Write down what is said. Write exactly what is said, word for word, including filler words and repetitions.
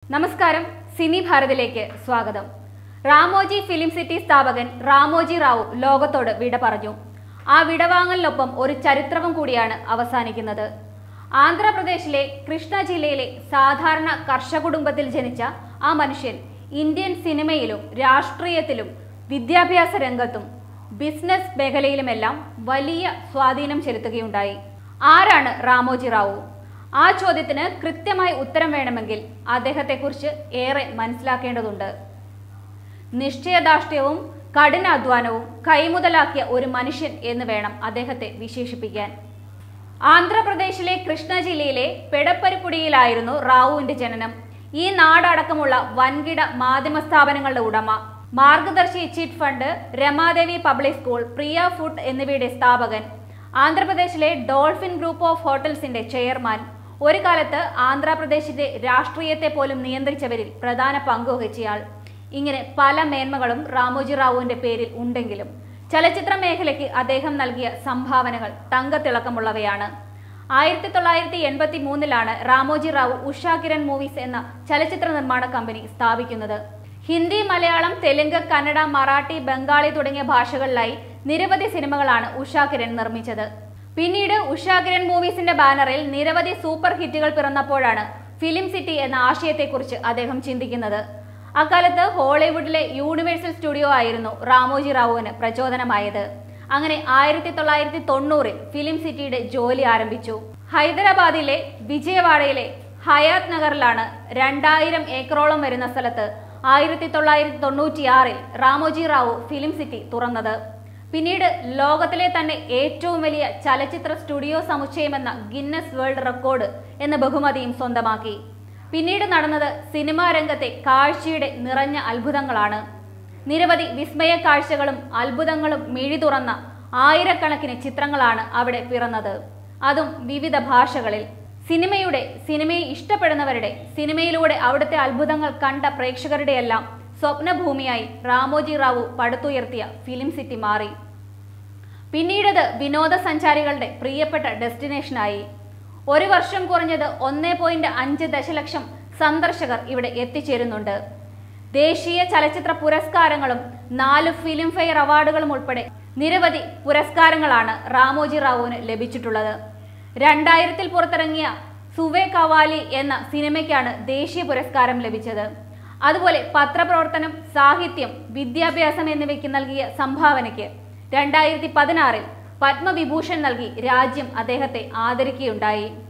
നമസ്കാരം, സിനി ഭാരതിലേക്ക് സ്വാഗതം. Ramoji film city സ്ഥാപകൻ റാമോജി റാവു ലോകത്തോട് വിട പറഞ്ഞു. ആ വിടവാങ്ങലിനൊപ്പം ഒരു ചരിത്രവും കൂടിയാണ് അവസാനിക്കുന്നത്. ആന്ധ്രാപ്രദേശിലെ കൃഷ്ണ ജില്ലയിലെ സാധാരണ കർഷക കുടുംബത്തിൽ ജനിച്ച ആ മനുഷ്യൻ ഇന്ത്യൻ സിനിമയിലും രാഷ്ട്രീയത്തിലും വിദ്യാഭ്യാസ രംഗത്തും ബിസിനസ് മേഖലയിലുമെല്ലാം വലിയ സ്വാധീനം ചെലുത്തുകയുണ്ടായി. ആരാണ് റാമോജി റാവു? ആ ചോദ്യത്തിന് കൃത്യമായി ഉത്തരം വേണമെങ്കിൽ അദ്ദേഹത്തെക്കുറിച്ച് ഏറെ മനസ്സിലാക്കേണ്ടതുണ്ട്. നിശ്ചയദാർഢ്യവും കഠിനാധ്വാനവും കൈമുതലാക്കിയ ഒരു മനുഷ്യൻ എന്ന് വേണം അദ്ദേഹത്തെ വിശേഷിപ്പിക്കാൻ. ആന്ധ്രാപ്രദേശിലെ കൃഷ്ണ ജില്ലയിലെ പെടപ്പരിപ്പുടിയിലായിരുന്നു റാവുവിന്റെ ജനനം. ഈ നാടടക്കമുള്ള വൻകിട മാധ്യമ സ്ഥാപനങ്ങളുടെ ഉടമ, Margadarsi chit fund, Ramadevi public school, Priya food എന്നിവയുടെ സ്ഥാപകൻ, ആന്ധ്രാപ്രദേശിലെ ഡോൾഫിൻ ഗ്രൂപ്പ് ഓഫ് ഹോട്ടൽസിന്റെ ചെയർമാൻ, ഒരു കാലത്ത് ആന്ധ്രാപ്രദേശിന്റെ രാഷ്ട്രീയത്തെ പോലും നിയന്ത്രിച്ചവരിൽ പ്രധാന പങ്ക് വഹിച്ചയാൾ. ഇങ്ങനെ പല മേന്മകളും റാമോജി റാവുവിന്റെ പേരിൽ ഉണ്ടെങ്കിലും ചലച്ചിത്ര മേഖലയ്ക്ക് അദ്ദേഹം നൽകിയ സംഭാവനകൾ തങ്കത്തിളക്കമുള്ളവയാണ്. ആയിരത്തി തൊള്ളായിരത്തി എൺപത്തി മൂന്നിലാണ് റാമോജി റാവു ഉഷാ കിരൺ മൂവീസ് എന്ന ചലച്ചിത്ര നിർമ്മാണ കമ്പനി സ്ഥാപിക്കുന്നത്. ഹിന്ദി, മലയാളം, തെലുങ്ക്, കന്നഡ, മറാഠി, ബംഗാളി തുടങ്ങിയ ഭാഷകളിലായി നിരവധി സിനിമകളാണ് ഉഷാ കിരൺ നിർമ്മിച്ചത്. പിന്നീട് ഉഷാ കിരൺ മൂവീസിന്റെ ബാനറിൽ നിരവധി സൂപ്പർ ഹിറ്റുകൾ പിറന്നപ്പോഴാണ് ഫിലിം സിറ്റി എന്ന ആശയത്തെക്കുറിച്ച് അദ്ദേഹം ചിന്തിക്കുന്നത്. അക്കാലത്ത് ഹോളിവുഡിലെ യൂണിവേഴ്സൽ സ്റ്റുഡിയോ ആയിരുന്നു റാമോജി റാവുവിന് പ്രചോദനമായത്. അങ്ങനെ ആയിരത്തി തൊള്ളായിരത്തി തൊണ്ണൂറിൽ ഫിലിം സിറ്റിയുടെ ജോലി ആരംഭിച്ചു. ഹൈദരാബാദിലെ വിജയവാഡയിലെ ഹയാത്ത് നഗറിലാണ് രണ്ടായിരം ഏക്കറോളം വരുന്ന സ്ഥലത്ത് ആയിരത്തി തൊള്ളായിരത്തി തൊണ്ണൂറ്റിയാറിൽ റാമോജി റാവു ഫിലിം സിറ്റി തുറന്നത്. പിന്നീട് ലോകത്തിലെ തന്നെ ഏറ്റവും വലിയ ചലച്ചിത്ര സ്റ്റുഡിയോ സമുച്ചയമെന്ന ഗിന്നസ് വേൾഡ് റെക്കോർഡ് എന്ന ബഹുമതിയും സ്വന്തമാക്കി. പിന്നീട് നടന്നത് സിനിമാ രംഗത്തെ കാഴ്ചയുടെ നിറഞ്ഞ അത്ഭുതങ്ങളാണ്. നിരവധി വിസ്മയ കാഴ്ചകളും അത്ഭുതങ്ങളും മിഴി തുറന്ന ആയിരക്കണക്കിന് ചിത്രങ്ങളാണ് അവിടെ പിറന്നത്, അതും വിവിധ ഭാഷകളിൽ. സിനിമയുടെ സിനിമയെ ഇഷ്ടപ്പെടുന്നവരുടെ, സിനിമയിലൂടെ അവിടുത്തെ അത്ഭുതങ്ങൾ കണ്ട പ്രേക്ഷകരുടെയെല്ലാം സ്വപ്നഭൂമിയായി റാമോജി റാവു പടുത്തുയർത്തിയ ഫിലിം സിറ്റി മാറി. പിന്നീടത് വിനോദസഞ്ചാരികളുടെ പ്രിയപ്പെട്ട ഡെസ്റ്റിനേഷനായി. ഒരു വർഷം കുറഞ്ഞത് ഒന്നേ പോയിന്റ് അഞ്ച് ദശലക്ഷം സന്ദർശകർ ഇവിടെ എത്തിച്ചേരുന്നുണ്ട്. ദേശീയ ചലച്ചിത്ര പുരസ്കാരങ്ങളും നാല് ഫിലിം ഫെയർ അവാർഡുകളും ഉൾപ്പെടെ നിരവധി പുരസ്കാരങ്ങളാണ് റാമോജി റാവുവിന് ലഭിച്ചിട്ടുള്ളത്. രണ്ടായിരത്തിൽ പുറത്തിറങ്ങിയ സുവേ കവാലി എന്ന സിനിമയ്ക്കാണ് ദേശീയ പുരസ്കാരം ലഭിച്ചത്. അതുപോലെ പത്രപ്രവർത്തനം, സാഹിത്യം, വിദ്യാഭ്യാസം എന്നിവയ്ക്ക് നൽകിയ സംഭാവനയ്ക്ക് രണ്ടായിരത്തി പതിനാറിൽ പത്മവിഭൂഷൺ നൽകി രാജ്യം അദ്ദേഹത്തെ ആദരിക്കുകയുണ്ടായി.